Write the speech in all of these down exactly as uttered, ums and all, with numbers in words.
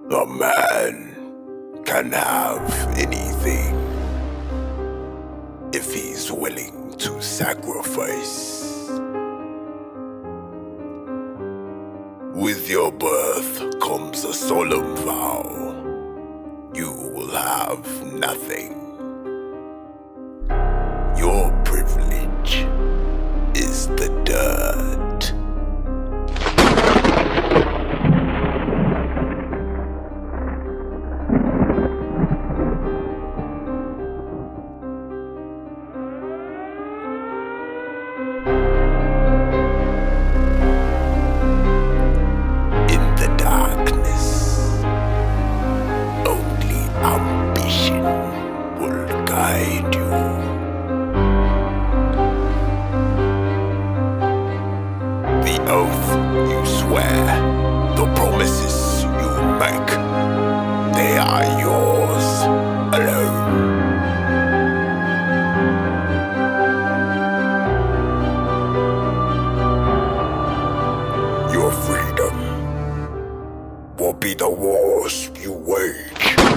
A man can have anything if he's willing to sacrifice. With your birth comes a solemn vow. You will have nothing. Your privilege is the dirt. Ambition will guide you. The oath you swear, the promises you make, they are yours alone. Your freedom will be the wars you wage.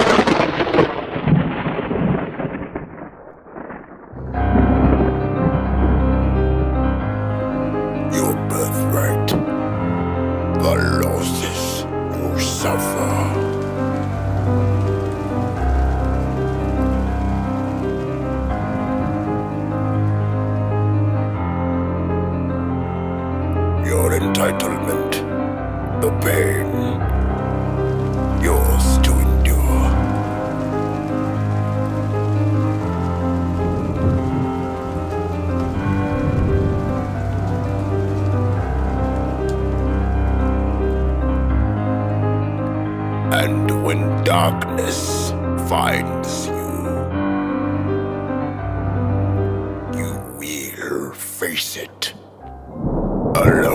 Your birthright, the losses you suffer. Your entitlement, the pain, yours to endure. And when darkness finds you, you will face it alone.